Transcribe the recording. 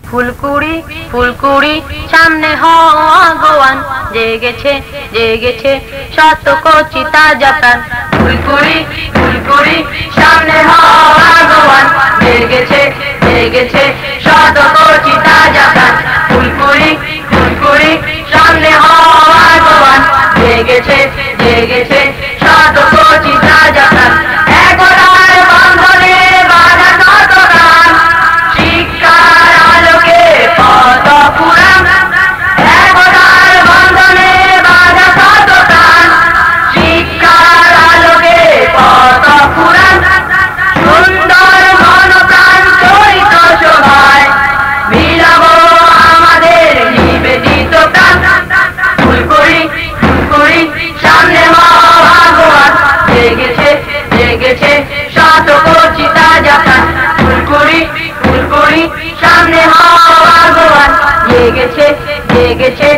ফুলকুড়ি ফুলকুড়ি সামনে ভগবান জেগেছে জেগেছে শত কচি তাজা প্রাণ। ফুলকুড়ি ফুলকুড়ি সামনে ভগবান জেগেছে জেগেছে শত কচি তাজা প্রাণ। ফুলকুড়ি ফুলকুড়ি সামনে ভগবান জেগেছে জেগেছে শত কচি তাজা প্রাণ। শত কচি তাজা প্রাণ। ফুলকুড়ি ফুলকুড়ি সামনে ভগবান জেগেছে জেগেছে